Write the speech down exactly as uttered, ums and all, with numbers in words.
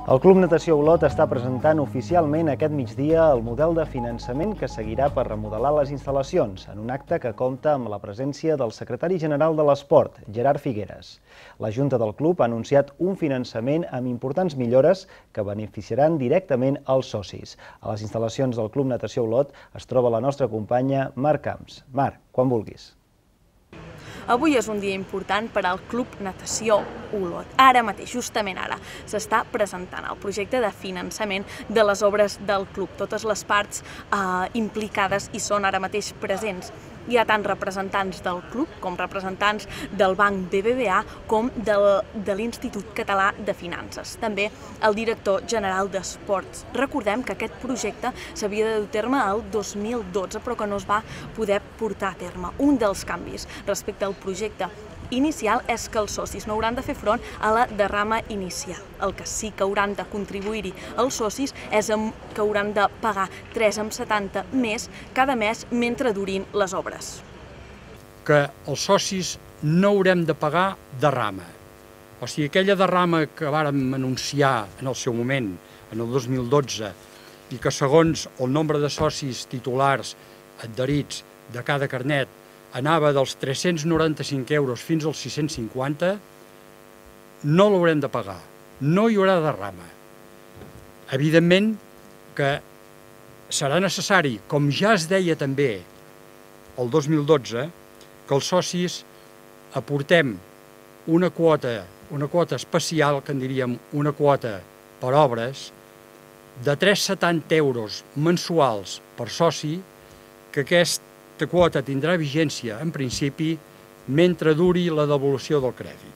El Club Natació Olot està presentant oficialment aquest migdia el model de finançament que seguirà per remodelar les instal·lacions, en un acte que compta amb la presència del secretari general de l'Esport, Gerard Figueres. La Junta del Club ha anunciat un finançament amb importants millores que beneficiaran directament als socis. A les instal·lacions del Club Natació Olot es troba la nostra companya Mar Camps. Mar, quan vulguis. Avui és un dia important per al Club Natació Olot. Ara mateix, justament ara, s'està presentant el projecte de finançament de les obres del club. Totes les parts eh, implicades hi són ara mateix presents. Hi ha tant representants del club com representants del Banc B B V A com del, de l'Institut Català de Finances. També el director general d'Esports. Recordem que aquest projecte s'havia de dur a terme el dos mil dotze, però que no es va poder portar a terme. Un dels canvis respecte al projecte inicial és que els socis no hauran de fer front a la derrama inicial. El que sí que hauran de contribuir-hi els socis és que hauran de pagar tres coma setanta més cada mes mentre durin les obres. Que els socis no haurem de pagar derrama. O sigui, aquella derrama que vàrem anunciar en el seu moment, en el dos mil dotze, i que segons el nombre de socis titulars adherits de cada carnet anava dels tres-cents noranta-cinc euros fins als sis-cents cinquanta, no l'haurem de pagar, no hi haurà derrama. Evidentment que serà necessari, com ja es deia també el dos mil dotze, que els socis aportem una quota, una quota especial, que en diríem una quota per obres, de tres coma setanta euros mensuals per soci, que aquesta quota tindrà vigència, en principi, mentre duri la devolució del crèdit.